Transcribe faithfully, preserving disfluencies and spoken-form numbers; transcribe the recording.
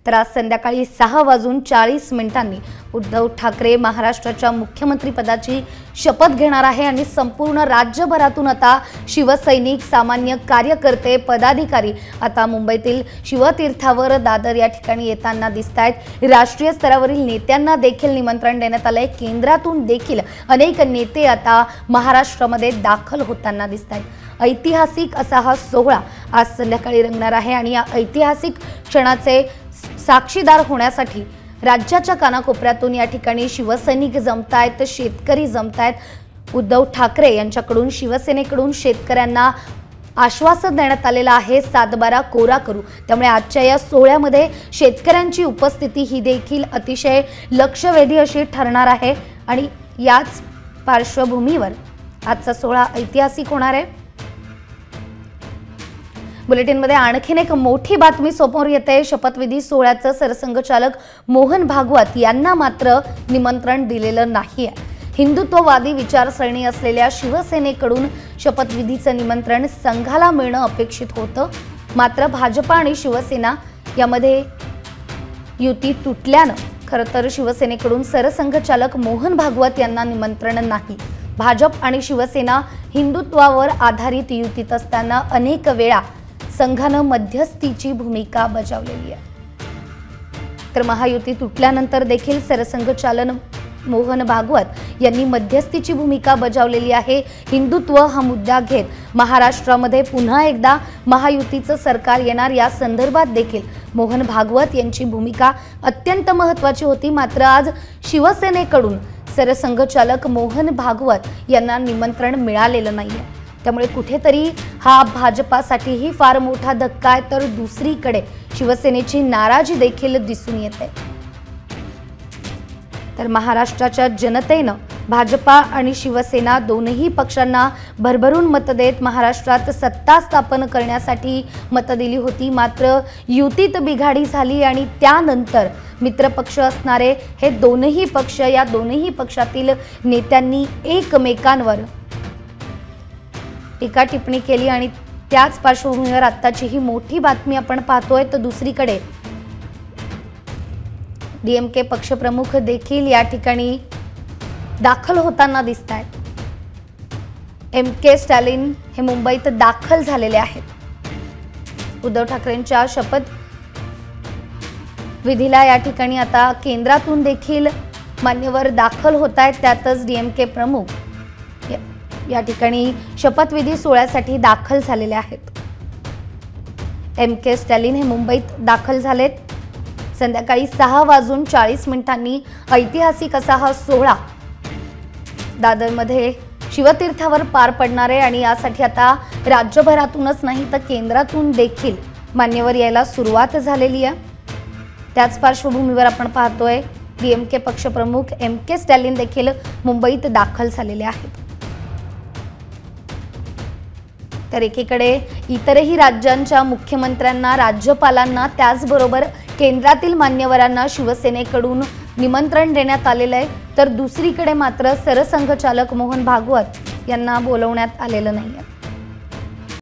तर आज संध्याकाळी सहा वाजून चाळीस मिनिटांनी उद्धव ठाकरे महाराष्ट्राच्या मुख्यमंत्री पदाची शपथ घेणार आहे आणि संपूर्ण राज्यभरातून आता शिवसैनिक, सामान्य कार्यकर्ते, पदाधिकारी आता मुंबईतील शिवतीर्थावर दादर या ठिकाणी येताना दिसतायत। राष्ट्रीय स्तरावरील नेत्यांना देखील निमंत्रण देण्यात आले। केंद्रातून देखील अनेक नेते आता महाराष्ट्रामध्ये दाखल होताना दिसतायत। ऐतिहासिक असा हा सोहळा आज संध्याकाळी रंगणार आहे आणि या ऐतिहासिक क्षणाचे साक्षीदार होण्यासाठी राज्याच्या कानाकोपऱ्यातून या ठिकाणी शिवसैनिक जमतायत, शेतकरी जमतायत। उद्धव ठाकरे यांच्याकडून शिवसेनेकडून शेतकऱ्यांना आश्वासन देण्यात आलेलं आहे, सातबारा कोरा करू। त्यामुळे आजच्या या सोहळ्यामध्ये शेतकऱ्यांची उपस्थिती ही देखील अतिशय लक्षवेधी अशी ठरणार आहे आणि याच पार्श्वभूमीवर आजचा सोहळा ऐतिहासिक होणार आहे। बुलेटिन मध्ये आणखीन एक मोठी बातमी समोर येते। शपथविधी सोहळ्याचं सरसंघचालक मोहन भागवत यांना मात्र निमंत्रण दिलेलं नाहीये। हिंदुत्ववादी विचारसरणी असलेल्या शिवसेनेकडून शपथविधीचं निमंत्रण संघाला मिळणं अपेक्षित होतं, मात्र भाजपा आणि शिवसेना यामध्ये युती तुटल्यानं खरं तर शिवसेनेकडून सरसंघचालक मोहन भागवत यांना निमंत्रण नाही। भाजप आणि शिवसेना हिंदुत्वावर आधारित युतीत असताना अनेक वेळा संघानं मध्यस्थीची भूमिका बजावलेली आहे। तर महायुती तुटल्यानंतर देखील सरसंघचालन मोहन भागवत यांनी मध्यस्थीची भूमिका बजावलेली आहे। हिंदुत्व हा मुद्दा घेत महाराष्ट्रामध्ये पुन्हा एकदा महायुतीचं सरकार येणार या संदर्भात देखील मोहन भागवत यांची भूमिका अत्यंत महत्त्वाची होती। मात्र आज शिवसेनेकडून सरसंघचालक मोहन भागवत यांना निमंत्रण मिळालेलं नाहीये। त्यामुळे कुठेतरी हा भाजपासाठीही फार मोठा धक्का आहे, तर दुसरीकडे शिवसेनेची नाराजी देखील दिसून येते। तर महाराष्ट्राच्या जनतेनं भाजपा आणि शिवसेना दोनही पक्षांना भरभरून मत देत महाराष्ट्रात सत्ता स्थापन करण्यासाठी मत दिली होती। मात्र युतीत बिघाडी झाली आणि त्यानंतर मित्रपक्ष असणारे हे दोनही पक्ष या दोनही पक्षातील नेत्यांनी एकमेकांवर टीका टिप्पणी केली आणि त्याच पार्श्वभूमीवर आत्ताची ही मोठी बातमी आपण पाहतोय। तर दुसरीकडे डीएमके पक्षप्रमुख देखील या ठिकाणी दाखल होताना दिसतायत। एम के स्टॅलिन हे मुंबईत दाखल झालेले आहेत। उद्धव ठाकरेंच्या शपथ विधीला या ठिकाणी आता केंद्रातून देखील मान्यवर दाखल होत आहेत। त्यातच डीएमके प्रमुख या ठिकाणी शपथविधी सोहळ्यासाठी दाखल झालेले आहेत। एम के स्टॅलिन हे मुंबईत दाखल झालेत। संध्याकाळी सहा वाजून चाळीस मिनिटांनी ऐतिहासिक असा हा सोहळा दादरमध्ये शिवतीर्थावर पार पडणार आहे आणि यासाठी आता राज्यभरातूनच नाही तर केंद्रातून देखील मान्यवर यायला सुरुवात झालेली आहे। त्याच पार्श्वभूमीवर आपण पाहतोय डीएमके पक्षप्रमुख एम के स्टॅलिन देखील मुंबईत दाखल झालेले आहेत। तर एकीकडे इतरही राज्यांच्या मुख्यमंत्र्यांना, राज्यपालांना, त्याचबरोबर केंद्रातील मान्यवरांना शिवसेनेकडून निमंत्रण देण्यात आलेलं आहे, तर दुसरीकडे मात्र सरसंघचालक मोहन भागवत यांना बोलवण्यात आलेलं नाहीये।